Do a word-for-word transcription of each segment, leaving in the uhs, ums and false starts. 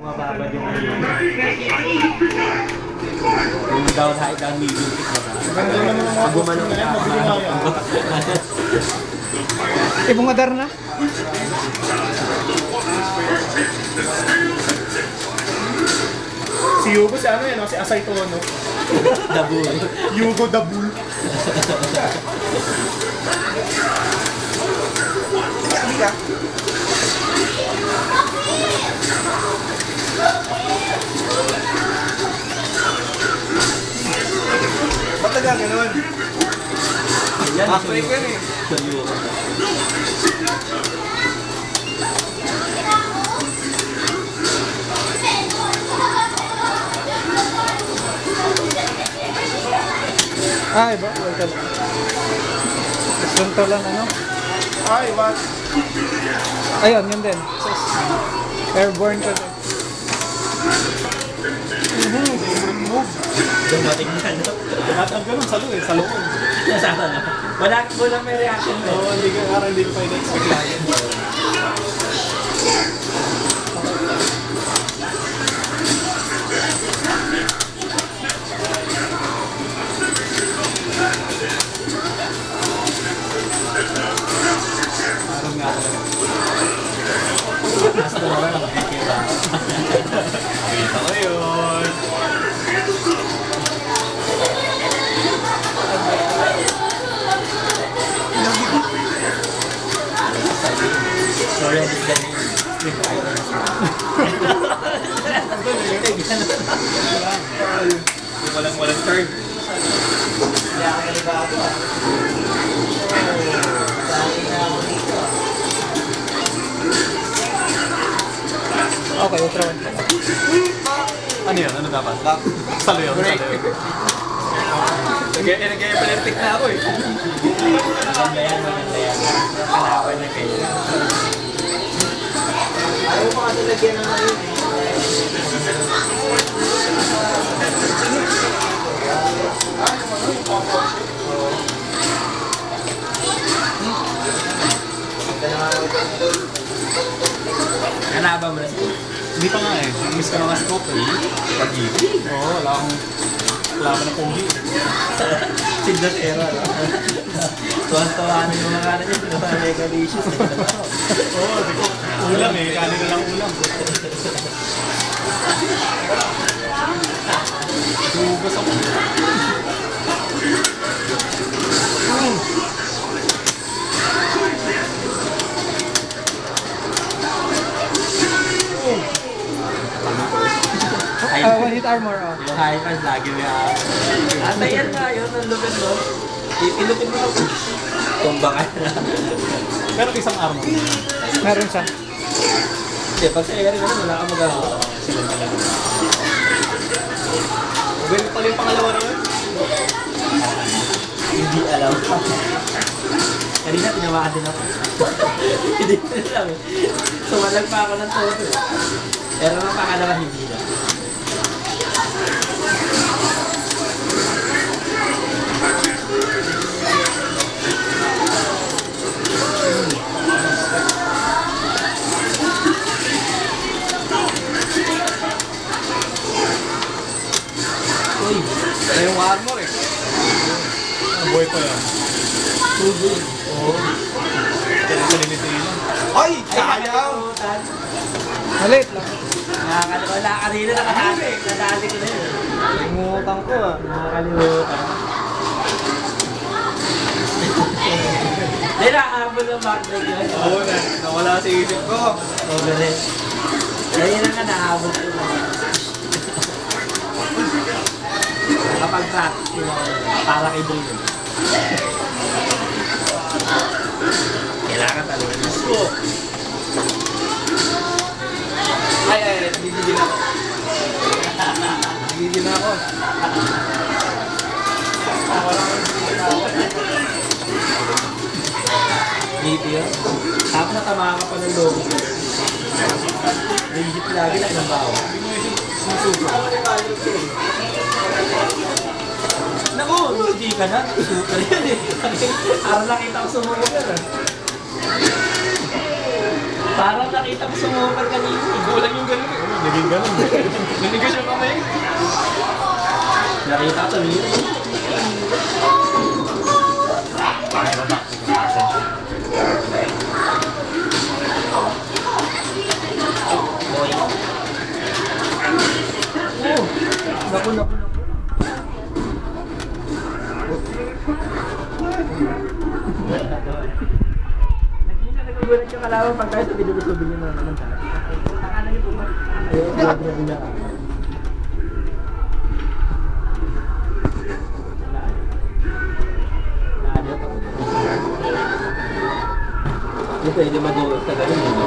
Mababad yung ano yun. Yung down high, down medium kick ba? Pag gumanong ka, Ibong adar na? Si Yugo, si ano yan, si Asay Tono. Dabul. Yugo Dabul. Hindi ka? Ba't naga ganun? Yan, half-break yan eh. Sa'yo. Ah, iba. Welcome. Sunto lang ano? Ay, what? Ayun, yun din. Airborne ka din. Mhm, favorite move. Dumating na, no? Lahat ang ganun, salo eh, salo ko. Nasama na. Wala, wala may reaction mo. Oo, hindi ka, parang hindi ko pa ina-expect lagi. Parang nga talaga. Basta na lang nakikita. Kita ko yun. Sorry, I just got you. Walang walang turn. Kaya ka nalibago ah. Okay, ultra one. Ano yun? Ano dapat? Salo yun, salo yun. Nag-epileptic na ako eh. Maganda yan, maganda yan. Kalawan na kayo. Ayaw mo kasi lagyan ng ano yun eh. Hanaban mo na scope? Hindi pa nga eh. Miss ko na nga scope eh. Pag-ibig? Oo, wala akong... Wala ka na ponggi. Sindas era, no? Tuwan-tuwanan yung mga kanan niya, mga mega vicious. Oo, di ko. Ulam eh. Kanin na lang ulam. Dugas ako. Ah, one hit armor, oh. Yung high pass, lagi may ako. Ata yan nga, yun, ang lupit mo. Ilupit mo ako. Tumba ka na. Pero isang armor. Meron siya. Hindi, pag sa area naman, wala ka magagawa. Sila talaga. Ganyan pala yung pangalawa na yun. Hindi alam. Kanina, tinamaan din ako. Hindi ko alam eh. Sumalag pa ako ng todo. Pero ang pangalawa, hindi na. Uy, Ano yung armor eh. Ang buhay pa yan. tubig. Oo. Kalinitili lang. Ay! Sayang! Maliit lang. Nakakalimutan. Wala kanina nakadali. Nadali ko na yun. Ngutang ko ah. Nakakalimutan. Hindi, nakahabol ng backbreak yun. Oo na. Nawala sa isip ko. Oo, ganun. Kaya na nga nakahabol ko na. Nakapag-practice ko na para kay Dream. Kailangan talaga ng scope. Ay, ay, ay. Nagigigil ako. Nagigigil ako. Dito yun. Tapos natama ka pa ng logo. Nagigit lagi na ng bawa. Susuko. Naku, hindi ka na. Super yan eh. Parang nakita ko sumuko ka na. Parang nakita ko sumupal kanina. Kulang yung ganun. Ano, naging ganun. Nanigas yung kamay. Nakita ko tumira. Oh, naku, naku, naku. Minsan nagugulat yung kalaban pag tayo sa binulusubin niyo naman talaga. Akala niyo po ba? Ayaw, ayaw, ayaw, ayaw. Hindi pwede madulas sa ganun.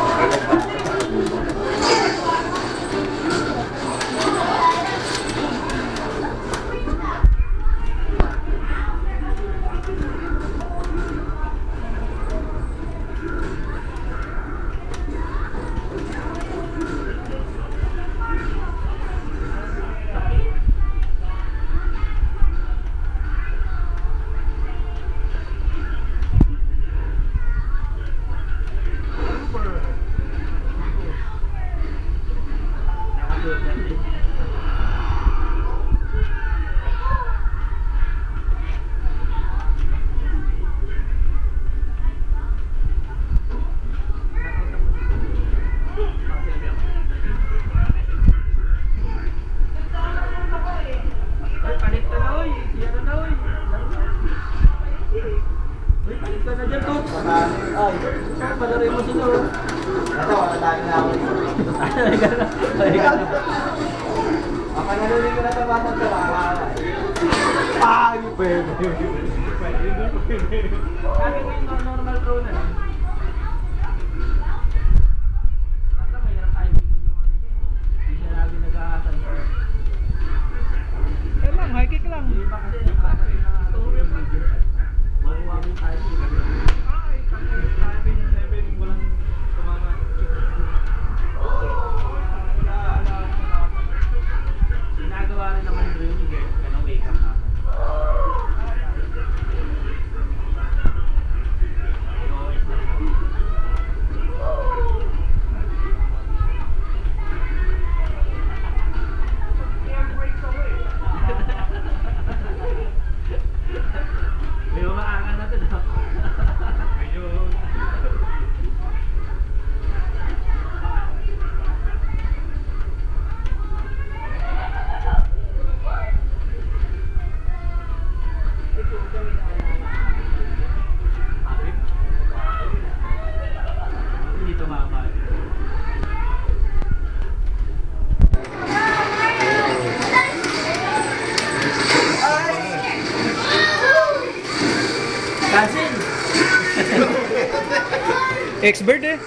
Ex-bird eh.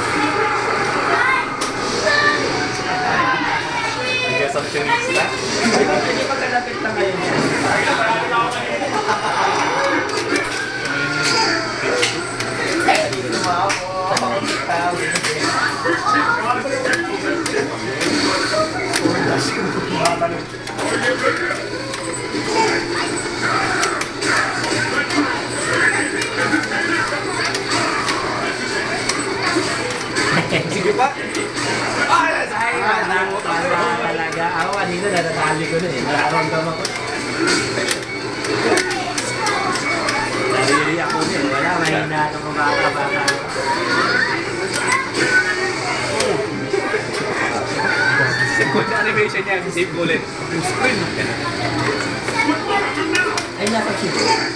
I guess I'm finished that. Hindi pagkalapit na ngayon. Sige pa. Ay, wala mo talaga. Ako kanina natatali ko na eh. Nararamdaman ko. Narili ako na eh. Wala, mahina ito kung baka-baka. Second animation niya, save bullet. Yung screen. Ay, nasa chip.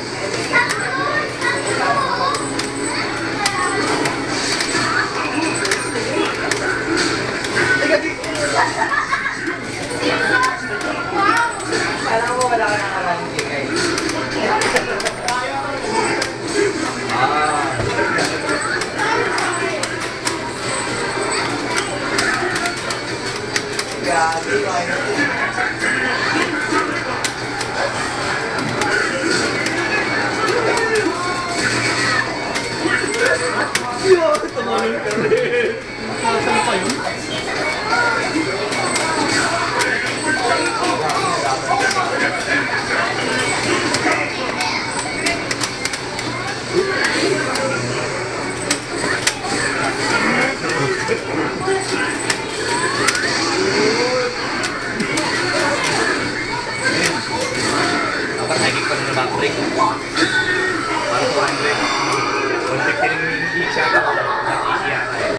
Alam mo, wala ka nang maraming kikay. Ah. Grabe, Yo, tumalun ka rin. Nasaan pa yun? Naging pa rin na back break. Para four hundred.